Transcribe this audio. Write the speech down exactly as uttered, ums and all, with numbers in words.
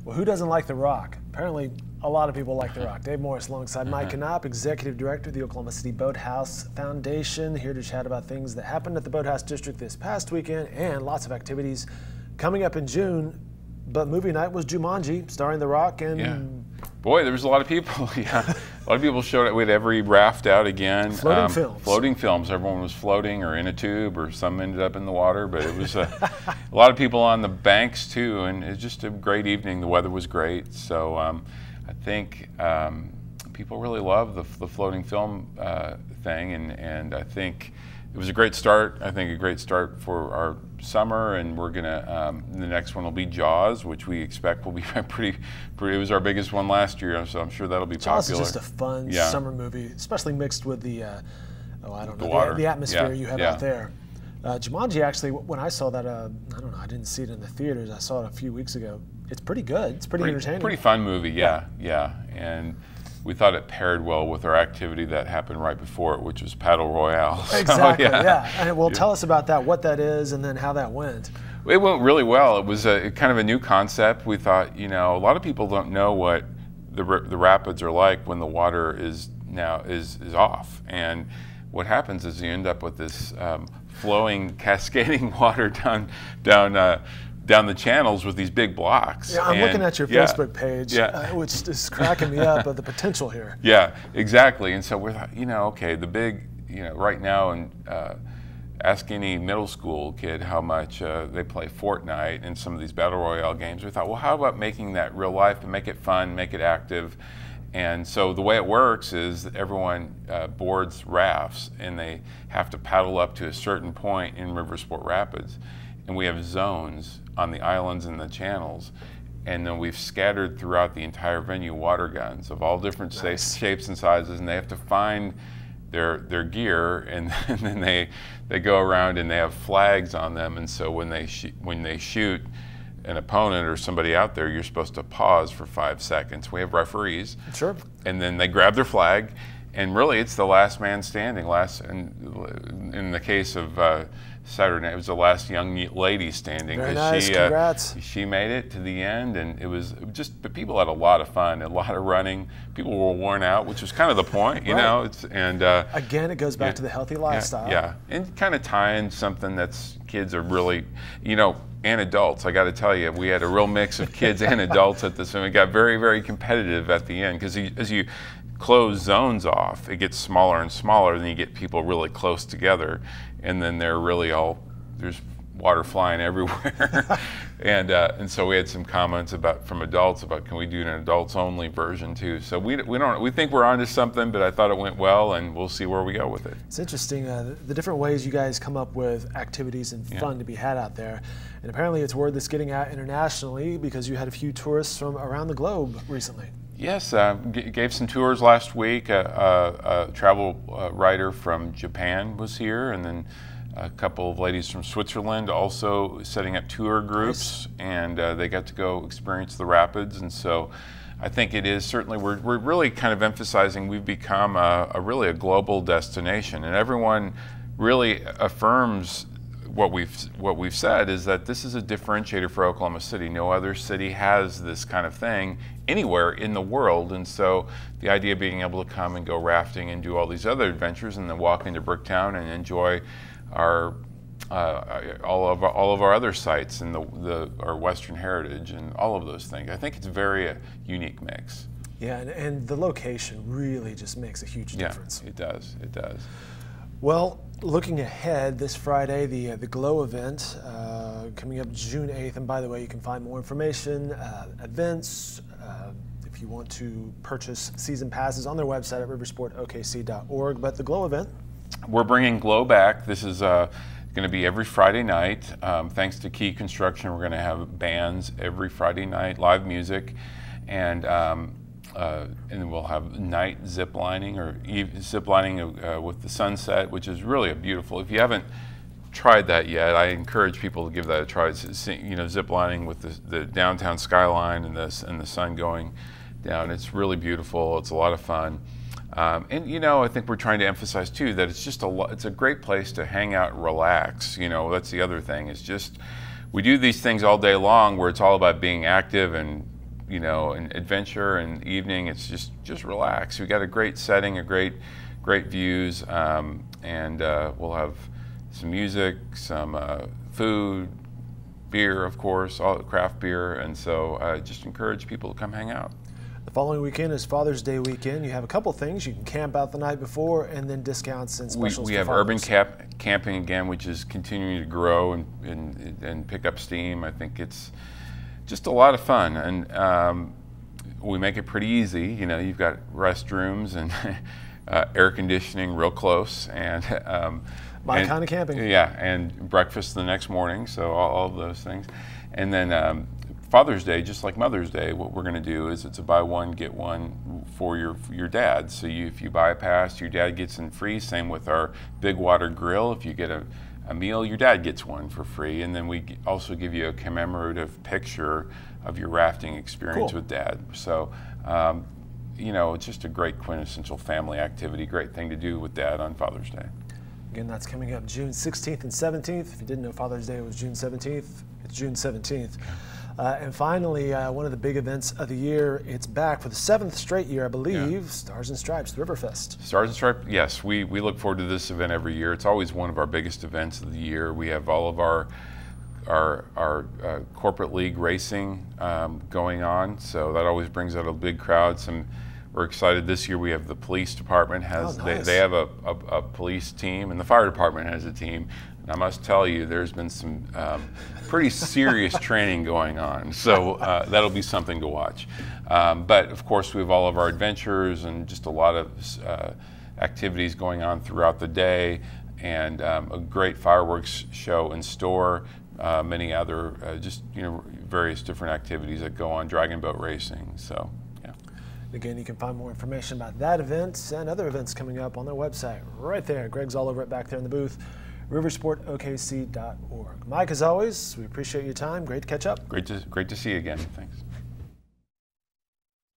Well, who doesn't like The Rock? Apparently, a lot of people like The Rock. Dave Morris alongside Mike Knopp, Executive Director of the Oklahoma City Boathouse Foundation, here to chat about things that happened at the Boathouse District this past weekend and lots of activities coming up in June. But movie night was Jumanji, starring The Rock and... Yeah. Boy, there was a lot of people. Yeah, a lot of people showed up with every raft out again. Floating um, films. Floating films. Everyone was floating or in a tube, or some ended up in the water. But it was uh, a lot of people on the banks too, and it was just a great evening. The weather was great, so um, I think um, people really love the, the floating film uh, thing, and and I think it was a great start. I think a great start for our summer, and we're gonna, um, the next one will be Jaws, which we expect will be pretty, pretty, it was our biggest one last year, so I'm sure that'll be Jaws popular. Jaws is just a fun yeah. summer movie, especially mixed with the, uh, oh, I don't the know, water. the, the atmosphere yeah. you have yeah. out there. Uh, Jumanji, actually, when I saw that, uh, I don't know, I didn't see it in the theaters, I saw it a few weeks ago. It's pretty good, it's pretty, pretty entertaining. Pretty fun movie, yeah, yeah, yeah. And we thought it paired well with our activity that happened right before it, which was Paddle Royale. So, exactly, yeah. yeah. And well, tell us about that, what that is, and then how that went. It went really well. It was a kind of a new concept. We thought, you know, a lot of people don't know what the the rapids are like when the water is now is is off, and what happens is you end up with this um, flowing, cascading water down down. Uh, down the channels with these big blocks. Yeah, I'm and, looking at your yeah, Facebook page, yeah. uh, which is cracking me up of the potential here. Yeah, exactly. And so we're like, you know, okay, the big, you know, right now, and uh, ask any middle school kid how much uh, they play Fortnite and some of these Battle Royale games. We thought, well, how about making that real life and make it fun, make it active? And so the way it works is that everyone uh, boards rafts, and they have to paddle up to a certain point in Riversport Rapids. And we have zones on the islands and the channels, and then we've scattered throughout the entire venue water guns of all different nice. shapes and sizes, and they have to find their their gear, and, and then they they go around and they have flags on them, and so when they sh when they shoot an opponent or somebody out there, you're supposed to pause for five seconds. We have referees, sure, and then they grab their flag, and really it's the last man standing. Last, and in the case of uh, Saturday night, it was the last young lady standing. Very nice, she, congrats. Uh, she made it to the end, and it was just, but people had a lot of fun, a lot of running. People were worn out, which was kind of the point, you right. know. It's, and uh, Again, it goes back yeah, to the healthy lifestyle. Yeah, yeah. And kind of tying something that's, kids are really, you know, and adults. I got to tell you, we had a real mix of kids and adults at this, and it got very, very competitive at the end, because as you close zones off, it gets smaller and smaller, and then you get people really close together, and then they're really all, there's water flying everywhere. and uh, and so we had some comments about from adults about, can we do an adults only version too? So we, we don't we think we're onto something, but I thought it went well, and we'll see where we go with it. It's interesting uh, the different ways you guys come up with activities and fun yeah. to be had out there, and apparently it's word that's getting out internationally because you had a few tourists from around the globe recently. Yes, uh, gave some tours last week. Uh, uh, a travel uh, writer from Japan was here, and then a couple of ladies from Switzerland also setting up tour groups, nice. and uh, they got to go experience the rapids. And so I think it is certainly, we're, we're really kind of emphasizing we've become a, a really a global destination, and everyone really affirms what we've what we've said is that this is a differentiator for Oklahoma City. No other city has this kind of thing anywhere in the world, and so the idea of being able to come and go rafting and do all these other adventures, and then walk into Bricktown and enjoy our uh, all of our, all of our other sites and the, the our Western heritage and all of those things. I think it's a very uh, unique mix. Yeah, and, and the location really just makes a huge yeah, difference. It does. It does. Well, looking ahead, this Friday, the uh, the Glow event uh, coming up June eighth. And by the way, you can find more information, uh, events, uh, if you want to purchase season passes on their website at riversport O K C dot org. But the Glow event, we're bringing Glow back. This is uh, going to be every Friday night. Um, thanks to Key Construction, we're going to have bands every Friday night, live music, and. Um, Uh, and then we'll have night zip lining or zip lining uh, with the sunset, which is really a beautiful. If you haven't tried that yet, I encourage people to give that a try. It's, you know, zip lining with the, the downtown skyline and the and the sun going down. It's really beautiful. It's a lot of fun. Um, and you know, I think we're trying to emphasize too that it's just a it's a great place to hang out and relax. You know, that's the other thing. It's just we do these things all day long where it's all about being active and you know, an adventure and evening. It's just just relax. We got a great setting, a great great views, um, and uh, we'll have some music, some uh, food, beer, of course, all craft beer, and so I uh, just encourage people to come hang out. The following weekend is Father's Day weekend. You have a couple things. You can camp out the night before, and then discounts and specials. We, we for have fathers. urban camp, camping again, which is continuing to grow and, and, and pick up steam. I think it's just a lot of fun, and um, we make it pretty easy. You know, you've got restrooms and uh, air conditioning real close, and um, my and, kind of camping. Yeah, and breakfast the next morning. So all, all of those things, and then. Um, Father's Day, just like Mother's Day, what we're going to do is it's a buy one, get one for your for your dad. So you, if you buy a pass, your dad gets in free. Same with our Big Water Grill. If you get a, a meal, your dad gets one for free. And then we also give you a commemorative picture of your rafting experience Cool. with Dad. So, um, you know, it's just a great quintessential family activity, great thing to do with Dad on Father's Day. Again, that's coming up June sixteenth and seventeenth. If you didn't know Father's Day was June seventeenth, it's June seventeenth. Uh, and finally, uh, one of the big events of the year, it's back for the seventh straight year, I believe, yeah. Stars and Stripes, the Riverfest. Stars and Stripes, yes. We, we look forward to this event every year. It's always one of our biggest events of the year. We have all of our our, our uh, corporate league racing um, going on, so that always brings out a big crowd. Some, we're excited this year. We have the police department has oh, nice. they, they have a, a, a police team, and the fire department has a team. And I must tell you, there's been some um, pretty serious training going on, so uh, that'll be something to watch. Um, but of course, we have all of our adventures and just a lot of uh, activities going on throughout the day, and um, a great fireworks show in store. Uh, many other uh, just you know various different activities that go on, dragon boat racing. So yeah. Again, you can find more information about that event and other events coming up on their website right there. Greg's all over it back there in the booth. riversport O K C dot org. Mike, as always, we appreciate your time. Great to catch up. Great to great to see you again. Thanks.